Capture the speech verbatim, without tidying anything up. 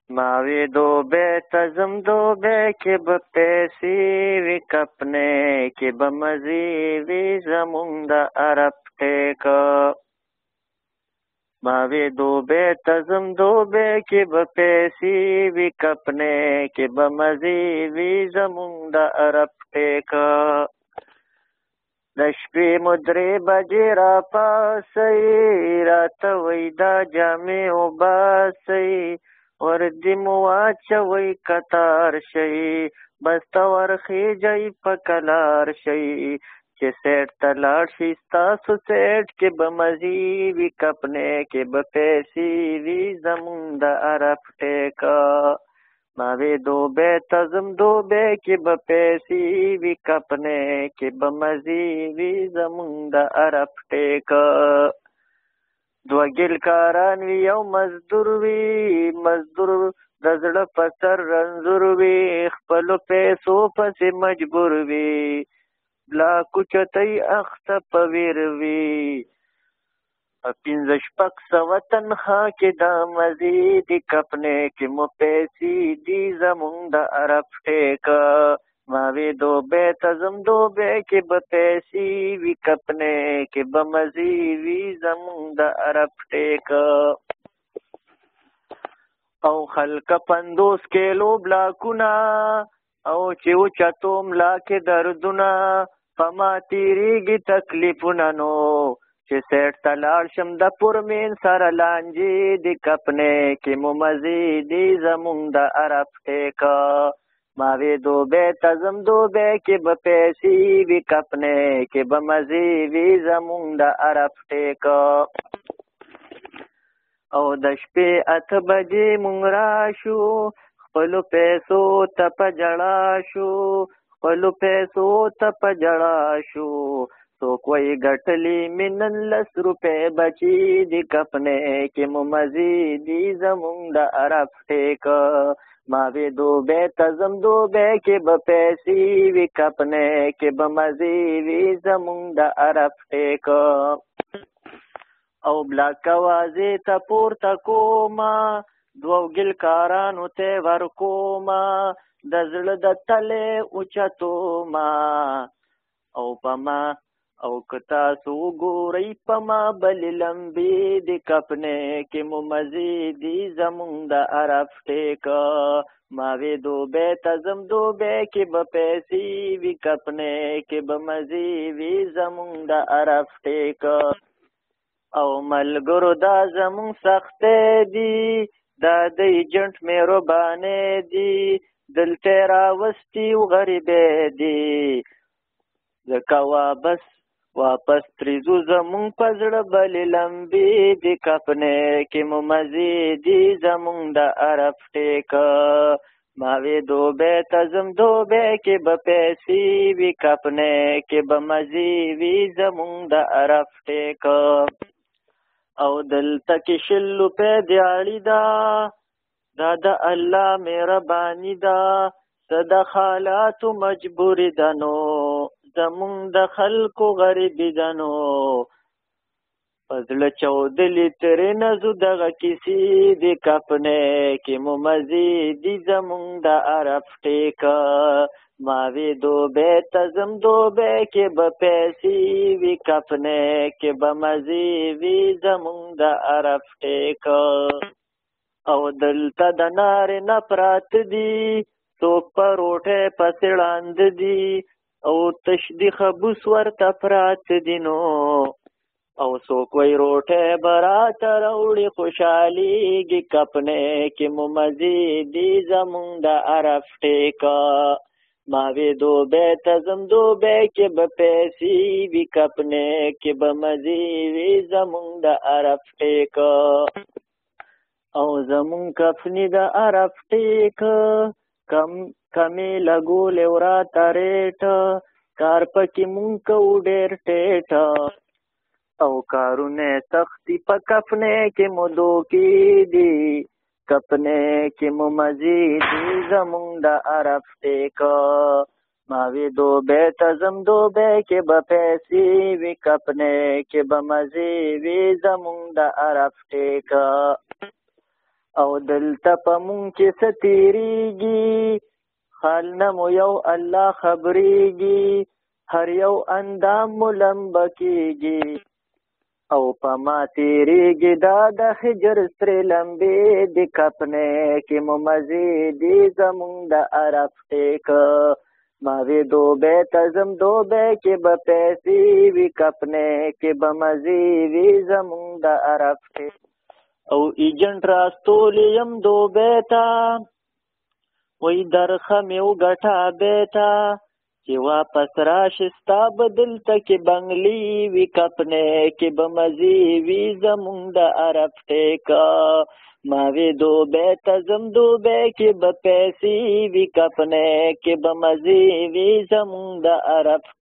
ماوی دوبه تزم دوبه کې به پیسې وي کپنې کې به مزې وي زمونږ د عرب ټیکه ماوی دوبه تزم دوبه کې به پیسې وي کپنې کې به مزې وي زمونږ د عرب ټیکه د شپې مو درې بجې راپاڅئ راته وایي دا جامې وباسئ وردي مو واچوئ کتار شئ بسته ورخیجئ په کلار شئ چې سیټ ته لاړ شي ستاسو سیټ کې به مزې وي کپنې کې به پیسې وي زمونږ د عرب ټیکه ماوی دوبه تزم دوبه کې به پیسې وي کپنې کې به مزې وي زمونږ د عرب ټیکه دوه ګیل کاران وي یو مزدور وي مزدور د زړه په سر رنځور وي خپلو پیسو پسې مجبور وي بلا کوچتۍ اخته په ویر وي په پنځه شپږ سوه تنخوا کې دا مزې دي کپنې کې مو پیسې دي زمونږ د عرب ټیکه ماوی دوبه تزم دوبه کې به پیسې وي کپنې کې به مزې وي زمونږ د عرب ټیکه او خلک پندوس کیلو بلاکونه او چې اوچتو ملا کې دردونه په ما تېرېږي تکلیفونه نو چې سیټ ته لاړ شم د پورمین سره لانجې د کپنې کې مو مزې دي زمونږ د عرب ټیکه ماوی دوبه تزم دوبه کې به پیسې وي کپنې کې به مزې وي زمونږ د عرب ټیکه او د شپې اته بجې مونږ راشو خپلو پیسو ته په جړا شو خپلو پیسو ته په جړا شو څوک وایي ګټلې مې نن لس روپۍ بچي دي کپنې کې مو مزې دي زمونږ د عرب ټیکه ماوی دوبه تزم دوبه کې به پیسې وي کپنې کې به مزې وي زمونږ د عرب ټیکه او بلاک اوازې ته پورته کومه دوه ګیل کارانو ته ورکومه د زړه د تلې اوچتومه او په ما او که تاسو وګورئ په ما بلې لمبې د کپنې کې مو مزې دي زمونږ د عرب ټیکه ماوی دوبه تزم دوبه کې به پیسې وي کپنې کې به مزې وي زمونږ د عرب ټیکه او ملګرو دا زمونږ سختې دي دا د ایجنټ مهربانې دي دلته راوستي و غریبې دي ځکه واپس واپس تریزو زمونږ په زړه بلې لمبې دي کپنې کې مو مزې دي زمونږ د عرب ټیکه ماوی دوبه تزم دوبه کې به پیسې وي کپنې کې به مزې وي زمونږ د عرب ټیکه او دلته کې شل روپۍ دیاړي ده دا د الله مهرباني ده څه د حالاتو مجبوري ده نو زمونږ د خلکو غریبي ده نو په زړه چاودلې ترې نه ځو دغه کیسې د کپنې کې مو مزې دي زمونږ د عرب ټیکه ماوی دوبه تزم دوبه کې به پیسې وي کپنې کې به مزې وي زمونږ د عرب ټیکه او دلته د نارینه پراته دي څوک په روټۍ پسې ړاند دي او تش د خبوس ورته پراته دي نو او څوک وایي روټۍ به راته راوړي خوشحالېږي کپنې کې مو مزې دي زمونږ د عرب ټیکه ماوی دوبه تزم دوبه کې به پیسې وي کپنې کې به مزې وي زمونږ د عرب ټیکه او زمونږ کفنې د عرب ټیکه کم کمې لګولې وراته ریټه کار پکې مونږ کوو ډېر ټیټه او کارونه سختي په کفنې کې مو دوکې دي کپنې کې مو مزې دي زمونږ د عرب ټیکه ماوی دوبه تزم دوبه کې به پیسې وي کپنې کې به مزې وي زمونږ د عرب ټیکه او دلته په مونږ چې څه تېرېږي حال نه مو یو الله خبرېږي هر یو اندام مو لمبه کېږي او په ما تېرېږي دا د هجر سرې لمبې د کپنې کې مو مزې دي زمونږ د عرب ټیکه ما وی دوبۍ ته ځم دوبۍ کې به پیسې وي کپنې کې به مزې وي زمونږ د عرب ټیکه او ایجنټ راستولی یم دوبۍ ته وی درخه مې وګټه بیته چې واپس راشي ستا به دلته کې بنګلې وي کپنې کې به مزې وي زمونږ د عرب ټیکه ما وی دوبۍ ته ځم دوبۍ کې به پیسې وي کپنې کې به مزې وي زمونږ د عرب